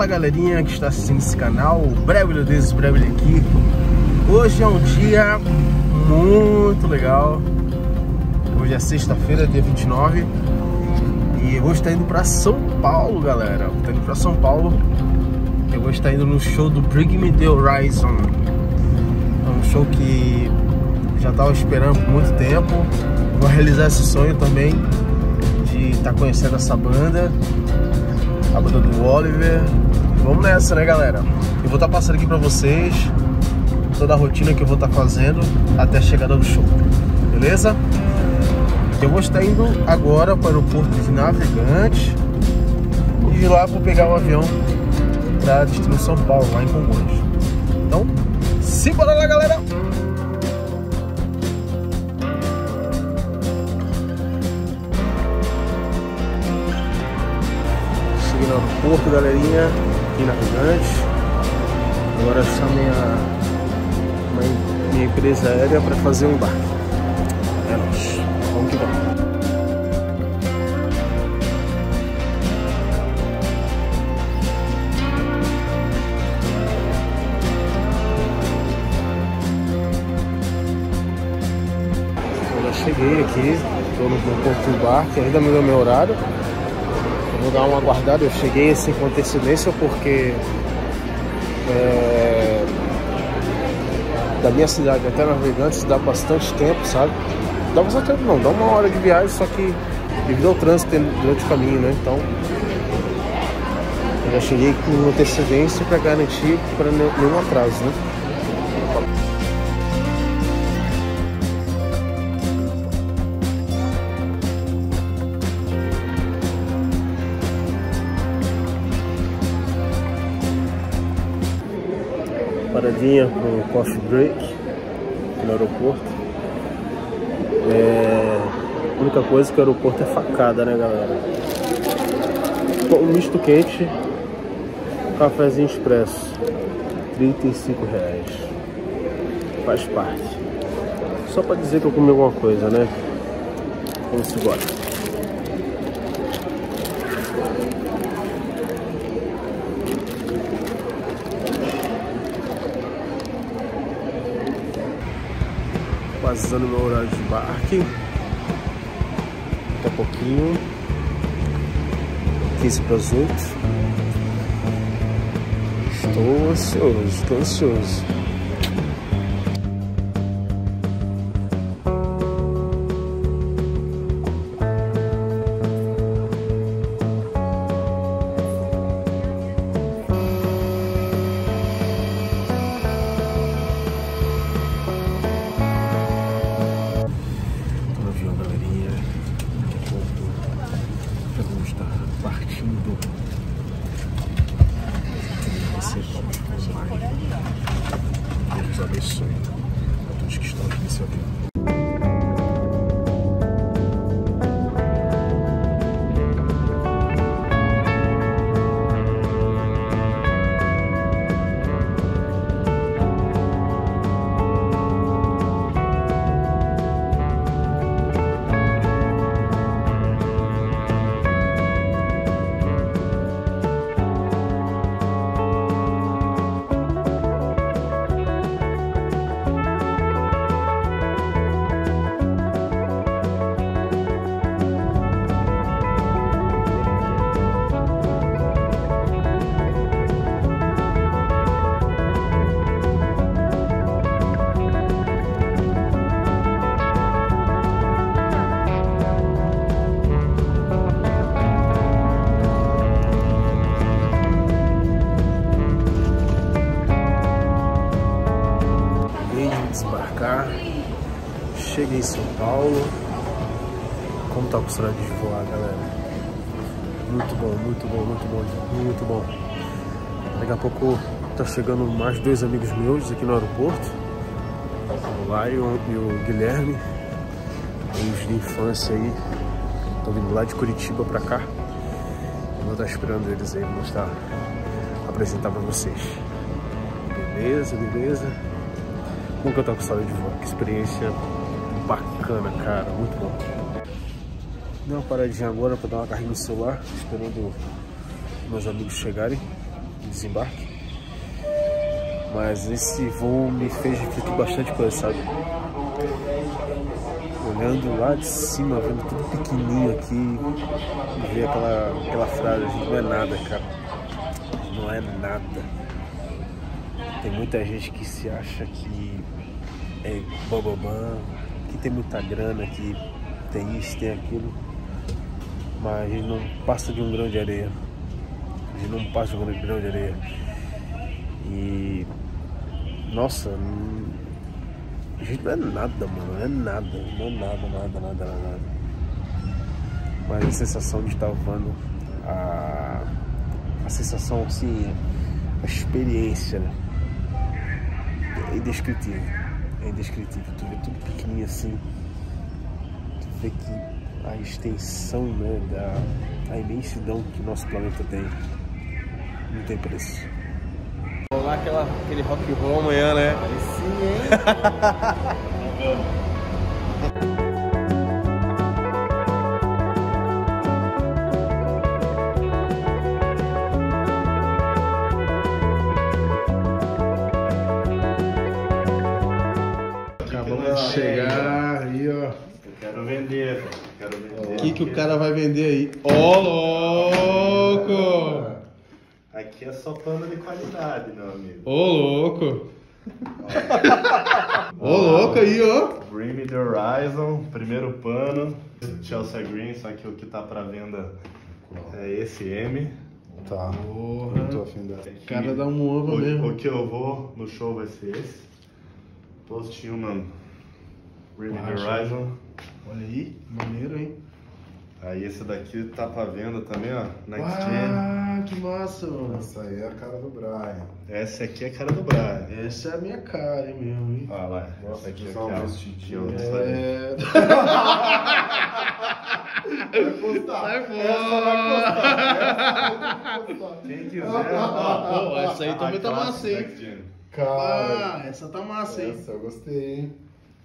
Fala galerinha que está assistindo esse canal, Brébelio aqui. Hoje é um dia muito legal. Hoje é sexta-feira, dia 29. E eu vou estar indo para São Paulo, galera. Estou indo para São Paulo. Eu vou estar indo no show do Bring Me The Horizon. É um show que já estava esperando por muito tempo. Vou realizar esse sonho também de estar conhecendo essa banda, a banda do Oliver. Vamos nessa, né, galera? Eu vou estar passando aqui pra vocês toda a rotina que eu vou estar fazendo até a chegada do show, beleza? Eu vou estar indo agora para o aeroporto de Navegantes e de lá vou pegar um avião para destino São Paulo, lá em Congonhas. Então, simbora lá, galera! Cheguei no aeroporto, galerinha, aqui em Navegantes. Agora chamei minha empresa aérea para fazer um embarque. É nóis, vamos que vamos. Cheguei aqui, estou no ponto do embarque, ainda não deu meu horário. Eu vou dar uma aguardada, eu cheguei assim com antecedência porque da minha cidade até Navegantes dá bastante tempo, sabe? Dá bastante tempo não, dá uma hora de viagem, só que devido ao trânsito durante o caminho, né? Então eu já cheguei com antecedência para garantir para nenhum atraso, né? Paradinha pro coffee break aqui no aeroporto. A única coisa é que o aeroporto é facada, né, galera? Um misto quente, cafezinho expresso, R$35. Faz parte. Só pra dizer que eu comi alguma coisa, né? Vamos embora. Quase dando meu horário de embarque. Daqui a pouquinho. 15 para as 8. Estou ansioso. Partindo. Vai ser top online. Deus abençoe a todos que estão aqui nesse avião. Desembarcar, cheguei em São Paulo. Como tá a possibilidade de voar, galera? Muito bom. Daqui a pouco tá chegando mais 2 amigos meus aqui no aeroporto, o Lion e o Guilherme, amigos de infância aí, estão vindo lá de Curitiba pra cá. Eu vou estar esperando eles aí, vou mostrar, apresentar pra vocês. Beleza? Como que eu tô com saudade de voar? Que experiência bacana, cara, muito bom. Dei uma paradinha agora pra dar uma carrinha no celular, esperando meus amigos chegarem. desembarque. Mas esse voo me fez refletir bastante coisa, sabe? Olhando lá de cima, vendo tudo pequenininho aqui, e ver aquela frase, a gente não é nada, cara. A gente não é nada. Tem muita gente que se acha que é bababã, que tem muita grana, que tem isso, tem aquilo. Mas a gente não passa de um grão de areia. A gente não passa de um grão de areia. E... nossa, a gente não é nada, mano. Não é nada. Não é nada. Mas a sensação de estar voando, a sensação, assim, a experiência, né? É indescritível. É indescritível. Tu vê tudo pequenininho assim. Tu vê que a extensão, né, a imensidão que o nosso planeta tem não tem preço. Vamos lá aquele rock and roll amanhã, né? Sim, hein? Acabamos de chegar aí, ó. Quero vender. O que o cara vai vender aí? Ó, louco! Aqui é só pano de qualidade, meu amigo. Ô, louco! Ô, louco aí, ó! Bring Me The Horizon, primeiro pano. Chelsea Green, só que o que tá pra venda é esse M. Tá. Porra! Eu tô afim da... O cara dá um ovo mesmo. O que eu vou no show vai ser esse. Post Human, Bring Me The Horizon. Olha aí, maneiro, hein? Aí esse daqui tá pra venda também, ó. Next Gen. Que massa, mano. Essa aí é a cara do Brian. Essa aqui é a cara do Brian. Essa é a minha cara, hein, mesmo, hein? Olha lá. Gosta Essa aqui de é usar um aquela. vestidinho. É... Vai custar. Sai fora! Quem quiser, Pô, essa aí também tá classe massa, hein? Next Gen. Cara, Essa tá massa, hein? essa eu gostei, hein?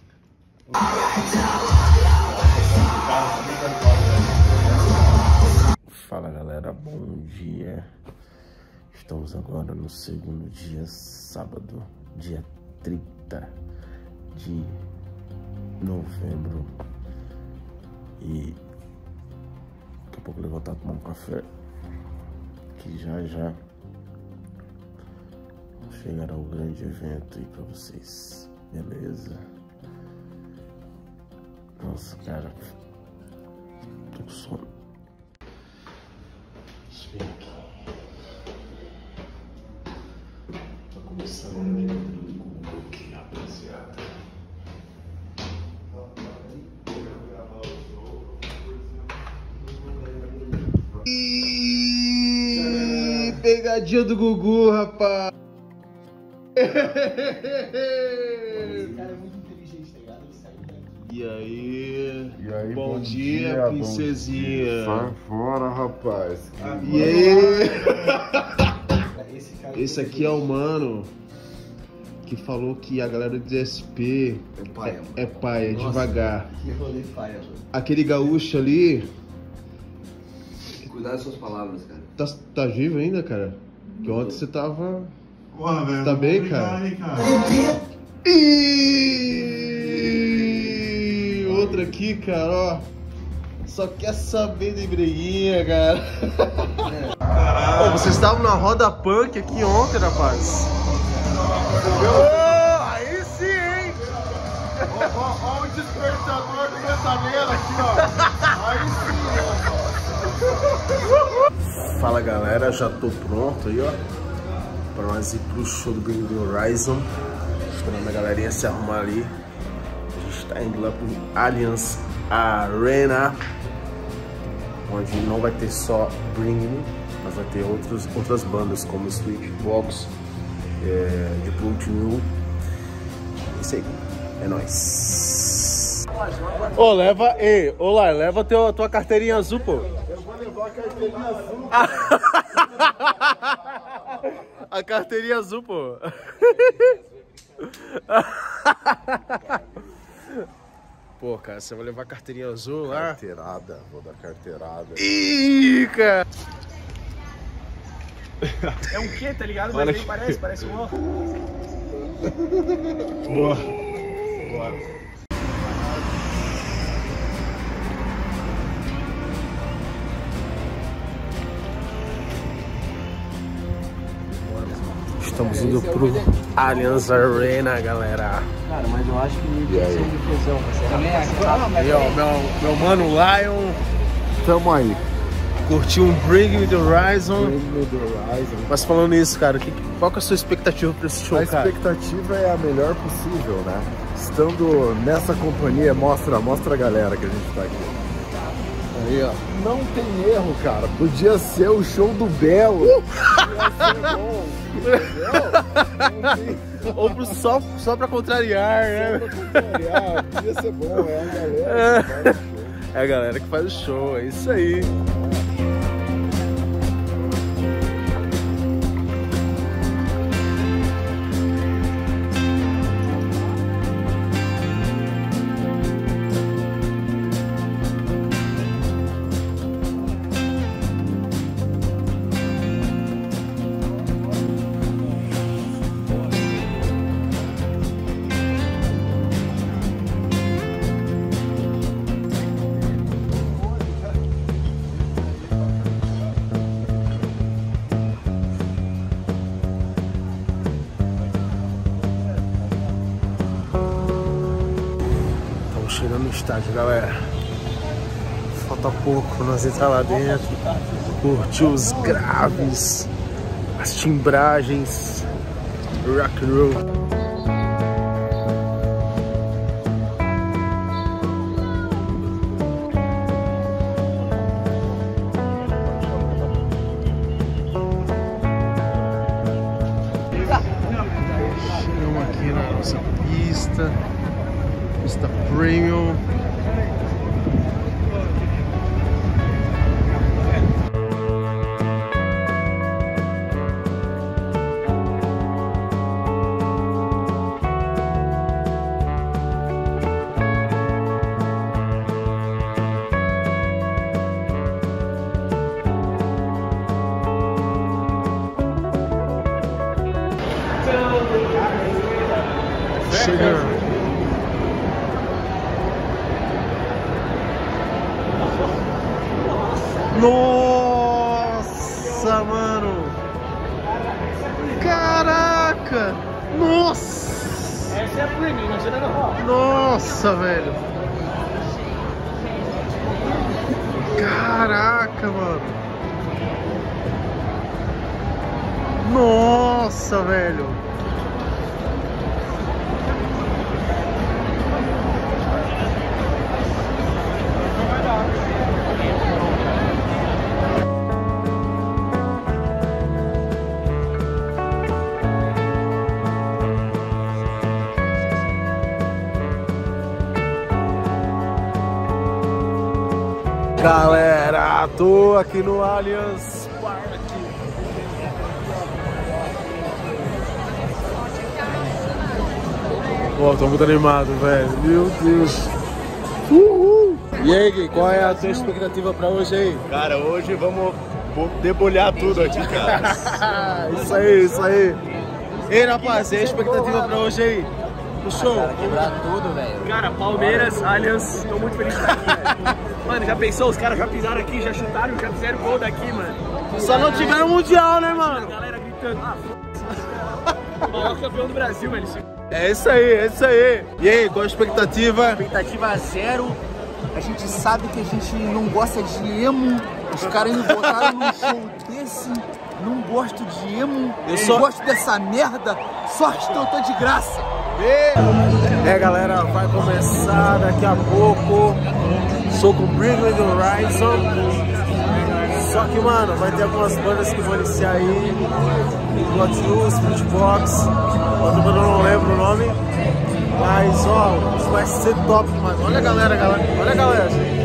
Fala galera, bom dia. Estamos agora no segundo dia, sábado, dia 30 de novembro. E daqui a pouco eu vou voltar a tomar um café, que já chegará o grande evento aí pra vocês, beleza? Nossa, cara, tô com sono. Deixa eu ver aqui. Tá começando a ver do Google aqui, rapaziada. Ih, pegadinha do Gugu, rapaz. Esse cara é muito inteligente, tá ligado? Ele saiu daqui. E aí? E aí, Bom dia, princesinha. Sai fora, rapaz. E aí? Esse cara Esse aqui é o mano que falou que a galera do DSP é paia, mano. é paia, Nossa, devagar. Que rolê paia, mano. Aquele gaúcho ali, Cuidado das suas palavras, cara. tá vivo ainda, cara? Que ontem você tava... Porra, velho. Tá bem, vou cara? brigar aí, cara? E outra aqui, cara, ó. Só quer saber de briguinha, cara. Ô, vocês estavam na roda punk aqui ontem, rapaz. Oh, aí sim, hein? Ó o despertador do metaleiro aqui, ó. Aí sim, Fala galera, já tô pronto aí, ó, pra nós ir pro show do Bring Me The Horizon. Esperando a galerinha se arrumar ali. A gente tá indo lá pro Allianz Arena, onde não vai ter só Bring Me, mas vai ter outras bandas como Street Box, The Plot New. É isso aí, é nóis. Ô, leva, olá, leva tua carteirinha azul, pô. Eu vou levar a carteirinha azul. A carteirinha azul, pô. Pô, cara, você vai levar a carteirinha azul lá? Carteirada, vou dar carteirada. Ih, cara. É um quê, tá ligado? Mas nem parece um ó. Boa. Bora. Estamos indo pro Allianz Arena, galera. Cara, mas eu acho que precisa de fusão. Aí, ó, meu mano Lion. Tamo aí. Curtiu um Bring Me The Horizon. Mas falando isso, cara, qual que é a sua expectativa pra esse show, A cara? expectativa é a melhor possível, né? Estando nessa companhia, mostra a galera que a gente tá aqui. Aí, ó. Não tem erro, cara. Podia ser o show do Belo. Podia ser bom. Ou só pra contrariar, né? Podia ser bom, é a galera que faz o show. É a galera que faz o show, é isso aí. Chegando no estádio, galera. Falta pouco, nós entrar lá dentro, curtir os graves, as timbragens, rock and roll. Chegamos aqui na nossa pista. Pista Premium. Chegando. Nossa, mano! Caraca! Nossa! Essa é a premium, não será não? Nossa, velho! Caraca, mano! Nossa, velho! Galera, tô aqui no Allianz Parque. Ó, tô muito animado, velho. Meu Deus. Uhul. E aí, Gui, qual é a tua expectativa pra hoje aí? Cara, hoje vamos debulhar tudo aqui, cara. Isso aí, isso aí. Ei, rapaz, e a expectativa pra hoje aí? O show? Quebrar tudo, velho. Cara, Palmeiras, Allianz, tô muito feliz de estar aqui, velho. Mano, já pensou? Os caras já pisaram aqui, já chutaram, já fizeram gol daqui, mano. Só não tiveram mundial, né, A mano? galera gritando, o maior campeão do Brasil, velho. É isso aí, é isso aí. E aí, qual a expectativa? Expectativa zero. A gente sabe que a gente não gosta de emo. Os caras me botaram num show desse. Não gosto de emo. Não gosto dessa merda. Sorte que eu tô de graça. É, galera, vai começar daqui a pouco. Sou com Bring Me The Horizon. Só que, mano, vai ter algumas bandas que vão iniciar aí. Bloodlust, Beatbox. Outra banda eu não lembro o nome. Mas, ó, isso vai ser top, mano. Olha a galera, olha a galera, gente.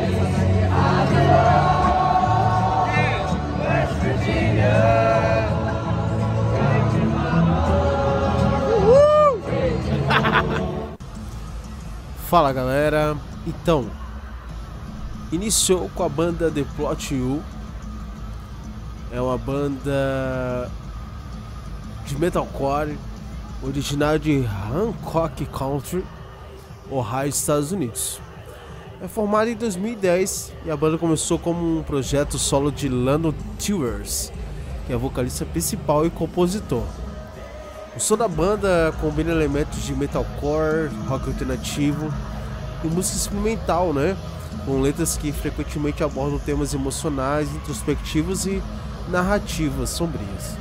Fala, galera. Então, iniciou com a banda The Plot You. é uma banda de metalcore originária de Hancock Country, Ohio, Estados Unidos. É formada em 2010 e a banda começou como um projeto solo de Lando Tewers, que é a vocalista principal e compositor. O som da banda combina elementos de metalcore, rock alternativo e música experimental, né? Com letras que frequentemente abordam temas emocionais, introspectivos e narrativas sombrias.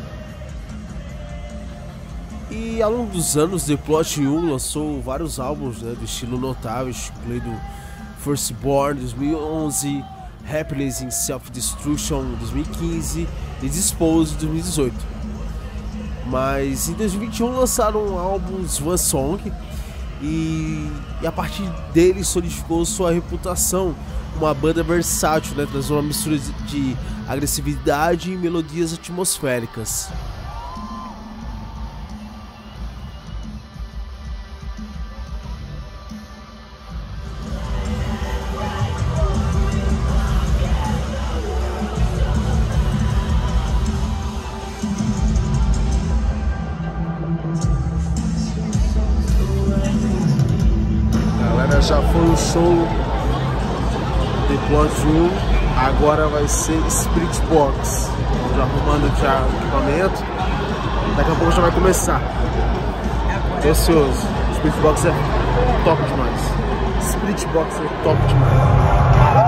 E ao longo dos anos, The Plot lançou vários álbuns, né, do estilo notável, incluindo Firstborn 2011, Happiness in Self-Destruction 2015 e Disposed 2018. Mas em 2021 lançaram um álbum One Song e a partir dele solidificou sua reputação, uma banda versátil, né, trazendo uma mistura de agressividade e melodias atmosféricas. Já foi o show The Plot, agora vai ser Spirit Box. Já arrumando já o equipamento, daqui a pouco já vai começar. Tô ansioso. Spirit Box é top demais. Spirit Box é top demais.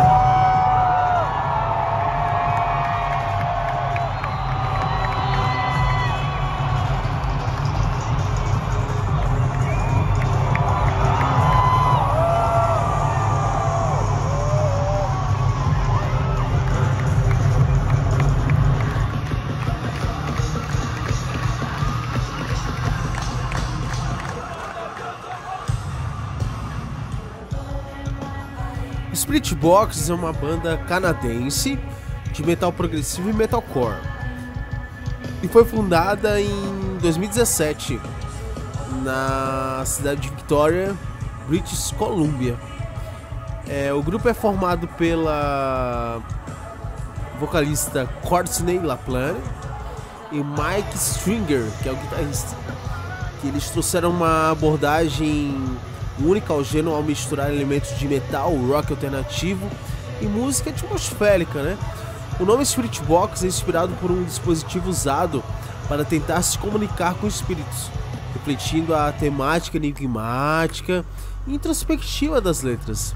Spirit Box é uma banda canadense de metal progressivo e metalcore e foi fundada em 2017 na cidade de Victoria, British Columbia. O grupo é formado pela vocalista Courtney LaPlante e Mike Stringer, que é o guitarrista. Que eles trouxeram uma abordagem única ao gênero ao misturar elementos de metal, rock alternativo e música atmosférica, né? O nome Spirit Box é inspirado por um dispositivo usado para tentar se comunicar com espíritos, refletindo a temática enigmática e introspectiva das letras.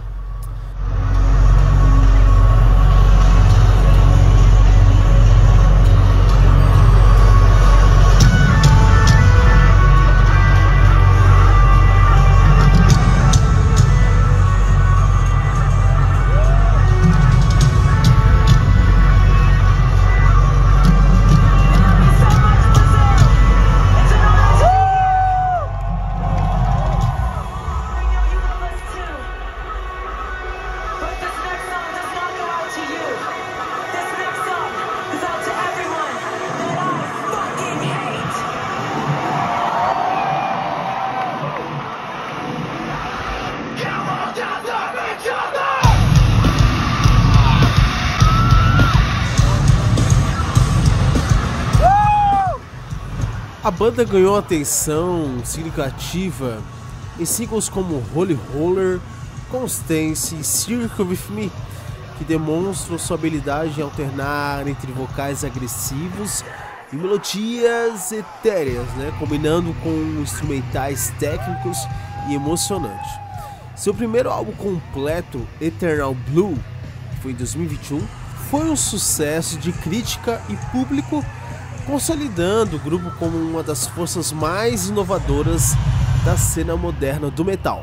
A banda ganhou atenção significativa em singles como Holy Roller, Constance e Circle With Me, que demonstram sua habilidade em alternar entre vocais agressivos e melodias etéreas, né, combinando com instrumentais técnicos e emocionantes. Seu primeiro álbum completo, Eternal Blue, que foi em 2021, foi um sucesso de crítica e público, consolidando o grupo como uma das forças mais inovadoras da cena moderna do metal.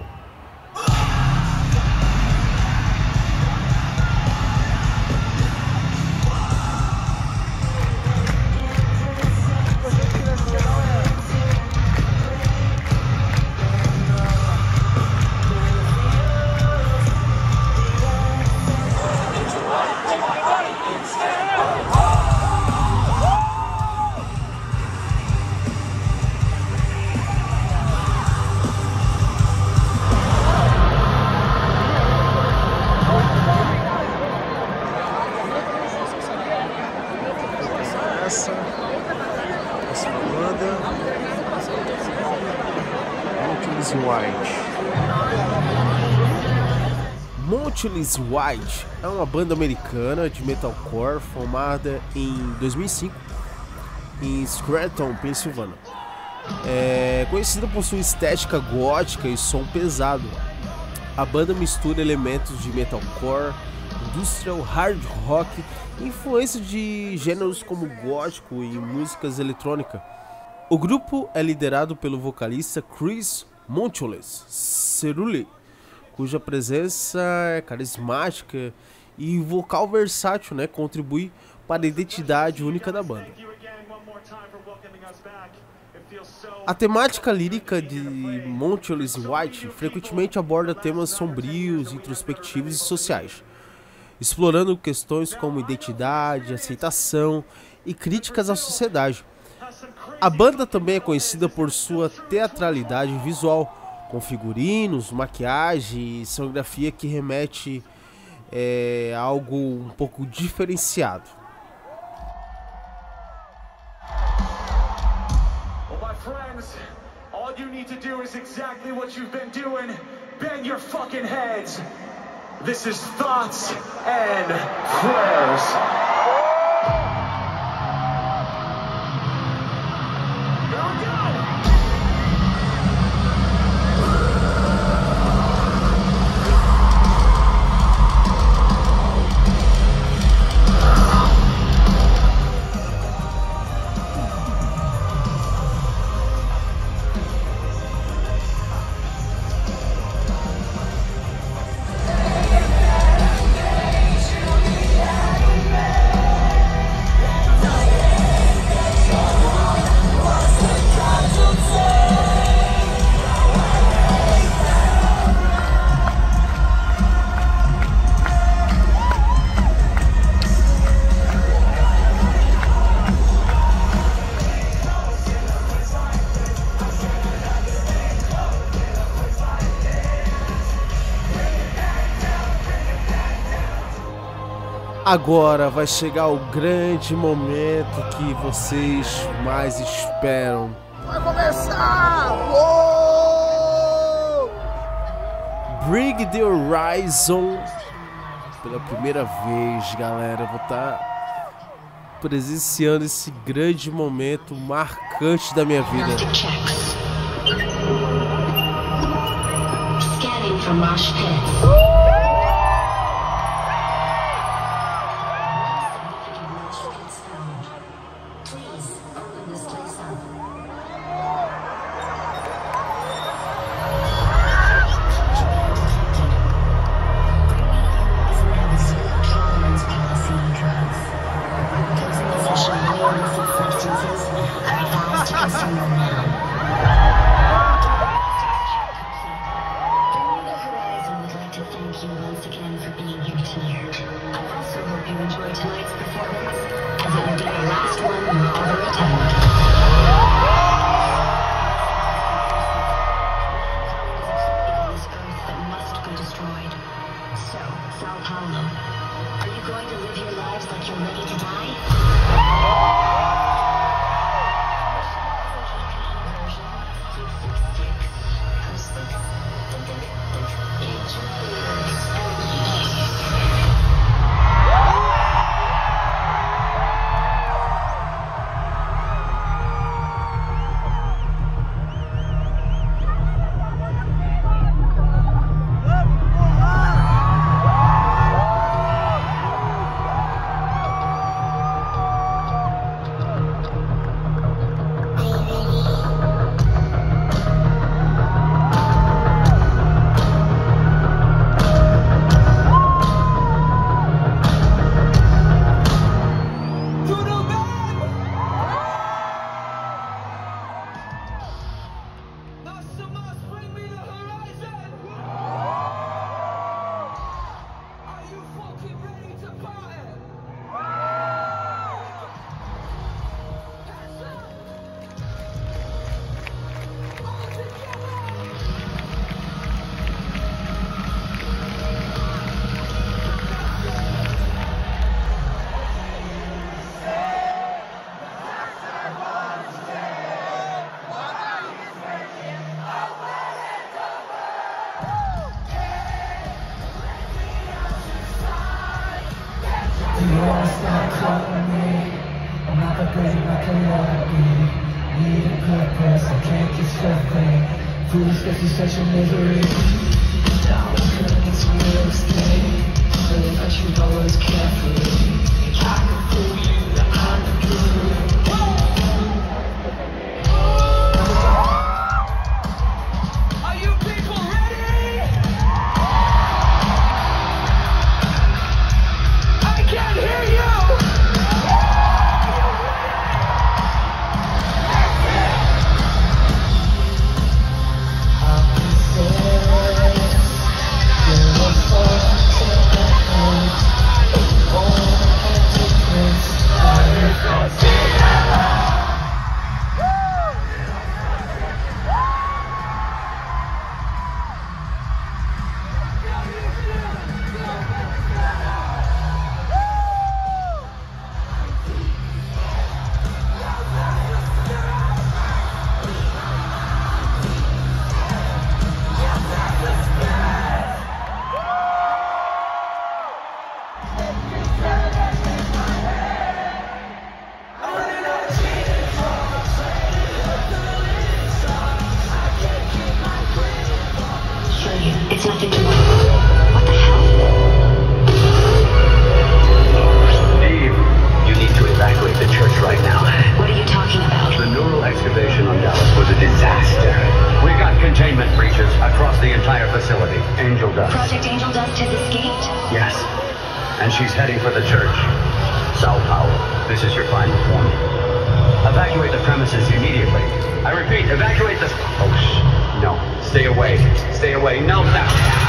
White. Motionless White é uma banda americana de metalcore formada em 2005 em Scranton, Pensilvânia. É conhecida por sua estética gótica e som pesado. A banda mistura elementos de metalcore, industrial, hard rock e influência de gêneros como gótico e músicas eletrônicas. O grupo é liderado pelo vocalista Chris Motionless Cerulli, cuja presença é carismática e vocal versátil, contribui para a identidade única da banda. A temática lírica de Motionless White frequentemente aborda temas sombrios, introspectivos e sociais, explorando questões como identidade, aceitação e críticas à sociedade. A banda também é conhecida por sua teatralidade visual, com figurinos, maquiagem e cenografia que remete a algo um pouco diferenciado. Friends, all you need to do is exactly what you've been doing. Bang your fucking heads. This is Thoughts and Prayers. Agora vai chegar o grande momento que vocês mais esperam. Vai começar! Uou! Bring the Horizon. Pela primeira vez, galera, vou estar presenciando esse grande momento marcante da minha vida. Scanning from Mosh Pit. It's nothing to worry about. What the hell? Steve, you need to evacuate the church right now. What are you talking about? The neural excavation on Dallas was a disaster. We've got containment breaches across the entire facility. Angel Dust. Project Angel Dust has escaped? Yes. And she's heading for the church. Sao Paulo, this is your final warning. Evacuate the premises immediately. I repeat, evacuate the... Oh, no. Stay away. Stay away. No, no.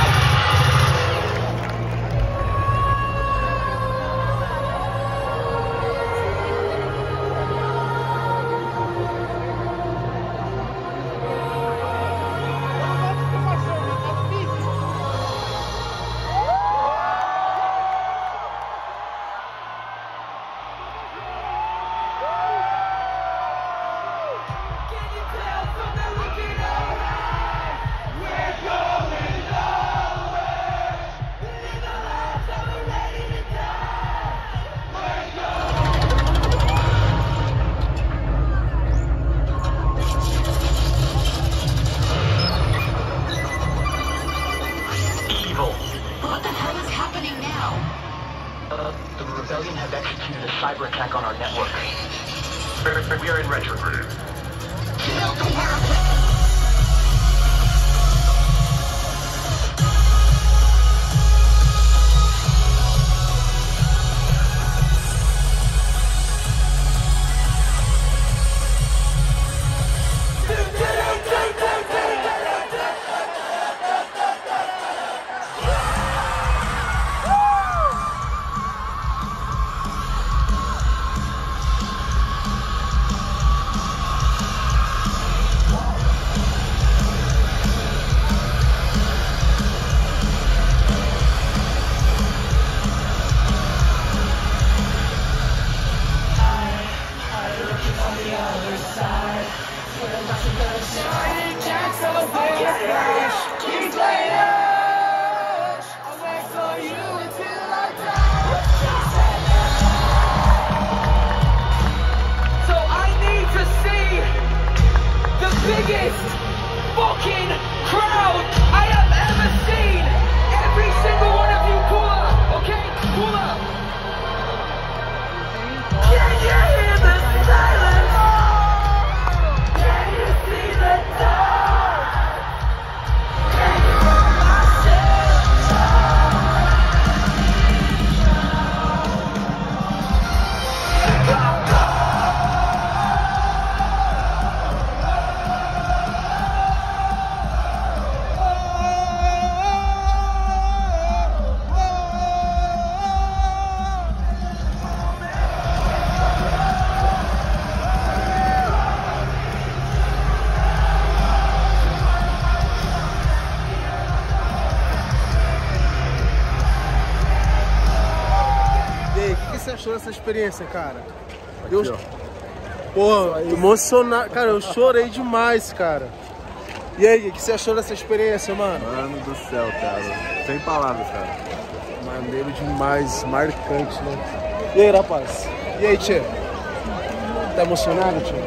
What the hell is happening now? The rebellion has executed a cyber attack on our network. We are in retrograde. Biggest fucking crowd I have ever seen. Every single one of you pull up, okay? Pull up. Can you hear the silence? Can you see the dark? Can you hear my O que você achou dessa experiência, cara? Pô, emocionado. Cara, eu chorei demais, cara. E aí, o que você achou dessa experiência, mano? Mano do céu, cara. Sem palavras, cara. Maneiro demais, marcante, né? E aí, rapaz? E aí, tchê? Tá emocionado, tio?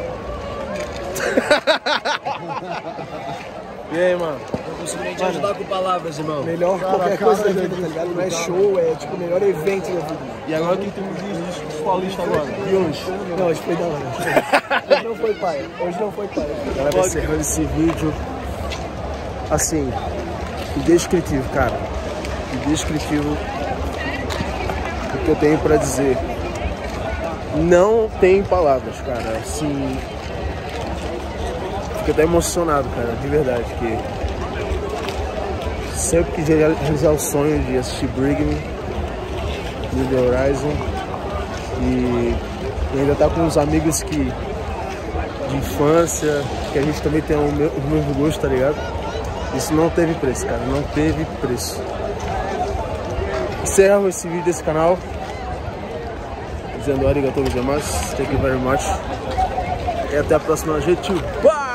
E aí, mano? Eu consegui te ajudar com palavras, irmão. Melhor qualquer coisa da vida, tá ligado? Não é show, é tipo o melhor evento da vida. E agora quem tem um vídeo de paulista agora? E hoje? Não, hoje foi da hora. Hoje não foi pai. Hoje não foi pai. Galera, encerrando esse vídeo. Assim, indescritível, cara. Indescritível o que eu tenho pra dizer. Não tem palavras, cara. Assim, fico até emocionado, cara, de verdade. Que sempre quis realizar o sonho de assistir Bring Me, New The Horizon. E ainda tá com uns amigos de infância, que a gente também tem o mesmo gosto, tá ligado? Isso não teve preço, cara, não teve preço. Encerro esse vídeo desse canal dizendo arigatou gozaimasu, thank you very much. E até a próxima, gente. Bye!